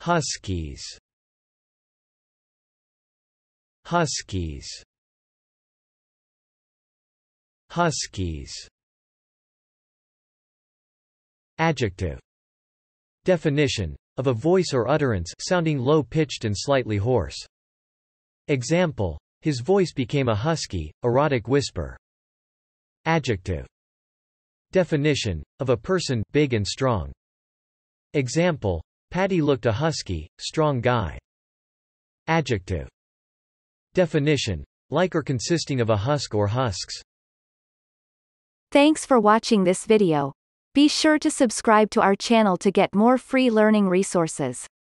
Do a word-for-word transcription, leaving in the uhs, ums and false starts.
huskies, huskies, huskies. Adjective. Definition: of a voice or utterance sounding low-pitched and slightly hoarse. Example: his voice became a husky, erotic whisper. Adjective. Definition: of a person, big and strong. Example: Paddy looked a husky, strong guy. Adjective. Definition: like or consisting of a husk or husks. Thanks for watching this video. Be sure to subscribe to our channel to get more free learning resources.